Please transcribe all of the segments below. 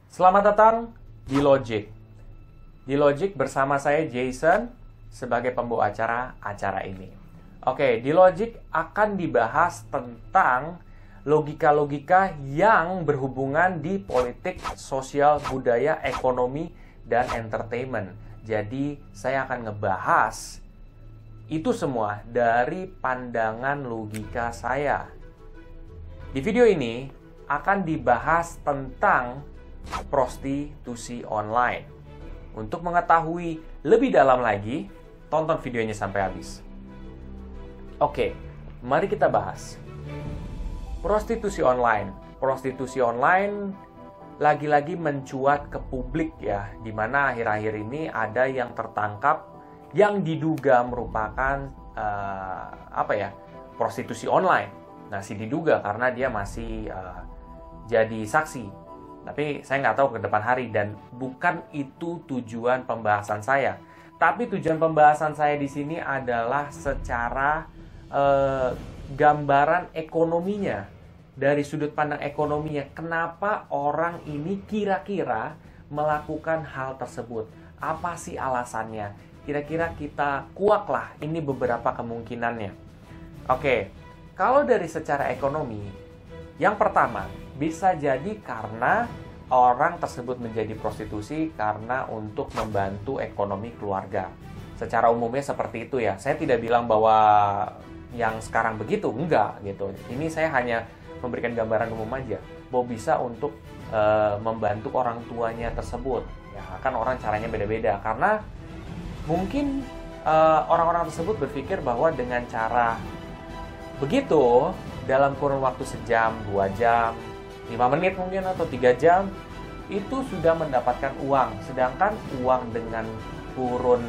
Selamat datang di Logic. Di Logic bersama saya Jason sebagai pembawa acara ini. Oke, di Logic akan dibahas tentang logika-logika yang berhubungan di politik, sosial, budaya, ekonomi, dan entertainment. Jadi, saya akan ngebahas itu semua dari pandangan logika saya. Di video ini akan dibahas tentang prostitusi online. Untuk mengetahui lebih dalam lagi, tonton videonya sampai habis. Oke, mari kita bahas. Prostitusi online. Prostitusi online lagi-lagi mencuat ke publik ya, di mana akhir-akhir ini ada yang tertangkap yang diduga merupakan prostitusi online. Nah, diduga karena dia masih jadi saksi. Tapi saya nggak tahu ke depan hari dan bukan itu tujuan pembahasan saya. Tapi tujuan pembahasan saya di sini adalah secara gambaran ekonominya. Dari sudut pandang ekonominya, kenapa orang ini kira-kira melakukan hal tersebut? Apa sih alasannya? Kira-kira kita kuaklah, ini beberapa kemungkinannya. Oke, kalau dari secara ekonomi, yang pertama, bisa jadi karena orang tersebut menjadi prostitusi karena untuk membantu ekonomi keluarga. Secara umumnya seperti itu ya. Saya tidak bilang bahwa yang sekarang begitu, enggak gitu. Ini saya hanya memberikan gambaran umum aja, bahwa bisa untuk membantu orang tuanya tersebut. Ya, kan orang caranya beda-beda karena mungkin orang-orang tersebut berpikir bahwa dengan cara begitu dalam kurun waktu sejam, 2 jam, 5 menit mungkin atau 3 jam itu sudah mendapatkan uang. Sedangkan uang dengan kurun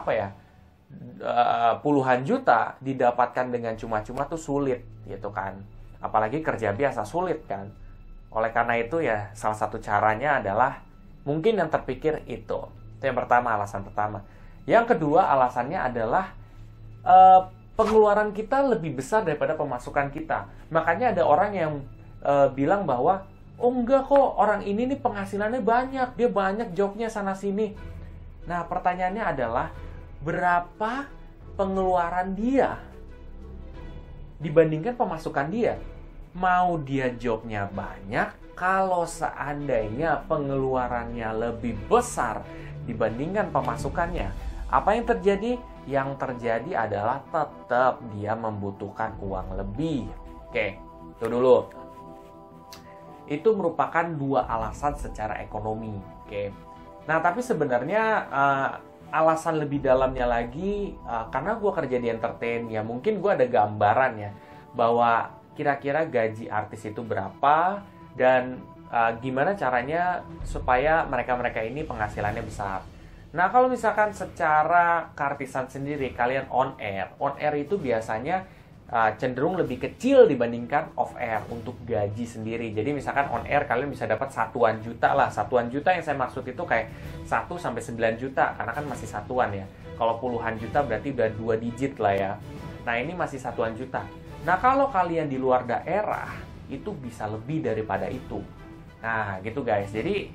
puluhan juta didapatkan dengan cuma-cuma tuh sulit gitu kan. Apalagi kerja biasa sulit kan. Oleh karena itu ya salah satu caranya adalah mungkin yang terpikir itu. Itu yang pertama, alasan pertama. Yang kedua alasannya adalah pengeluaran kita lebih besar daripada pemasukan kita. Makanya ada orang yang bilang bahwa oh enggak kok, orang ini nih penghasilannya banyak, dia banyak jobnya sana sini. Nah pertanyaannya adalah berapa pengeluaran dia dibandingkan pemasukan dia? Mau dia jobnya banyak, kalau seandainya pengeluarannya lebih besar dibandingkan pemasukannya, apa yang terjadi? Yang terjadi adalah tetap dia membutuhkan uang lebih. Oke, itu dulu. Itu merupakan dua alasan secara ekonomi. Oke. Nah, tapi sebenarnya alasan lebih dalamnya lagi, karena gue kerja di entertain, ya mungkin gue ada gambaran ya, bahwa kira-kira gaji artis itu berapa, dan gimana caranya supaya mereka-mereka ini penghasilannya besar. Nah, kalau misalkan secara keartisan sendiri, kalian on air itu biasanya cenderung lebih kecil dibandingkan off air untuk gaji sendiri. Jadi misalkan on air kalian bisa dapat satuan juta lah. Satuan juta yang saya maksud itu kayak 1 sampai 9 juta, karena kan masih satuan ya. Kalau puluhan juta berarti udah 2 digit lah ya. Nah, ini masih satuan juta. Nah, kalau kalian di luar daerah, itu bisa lebih daripada itu. Nah, gitu guys. Jadi,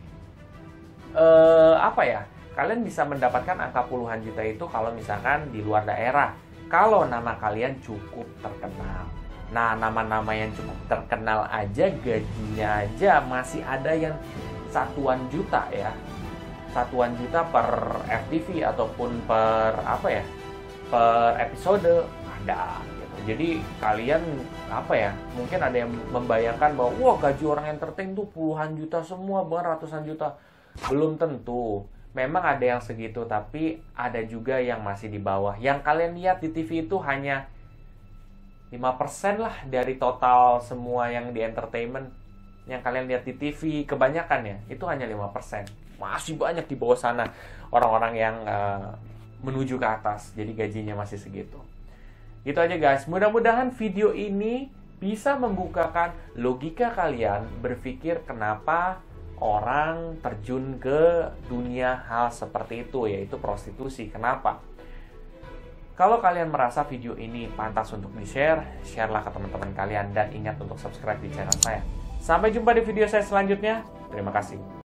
kalian bisa mendapatkan angka puluhan juta itu kalau misalkan di luar daerah. Kalau nama kalian cukup terkenal. Nah, nama-nama yang cukup terkenal aja, gajinya aja masih ada yang satuan juta ya. Satuan juta per FTV ataupun per episode ada. Jadi kalian mungkin ada yang membayangkan bahwa wah gaji orang entertain tuh puluhan juta semua, bahkan ratusan juta. Belum tentu. Memang ada yang segitu, tapi ada juga yang masih di bawah. Yang kalian lihat di TV itu hanya 5% lah dari total semua yang di entertainment. Yang kalian lihat di TV, kebanyakan ya, itu hanya 5%. Masih banyak di bawah sana orang-orang yang menuju ke atas, jadi gajinya masih segitu. Gitu aja guys, mudah-mudahan video ini bisa membukakan logika kalian berpikir kenapa orang terjun ke dunia hal seperti itu, yaitu prostitusi. Kenapa? Kalau kalian merasa video ini pantas untuk di-share, share-lah ke teman-teman kalian dan ingat untuk subscribe di channel saya. Sampai jumpa di video saya selanjutnya. Terima kasih.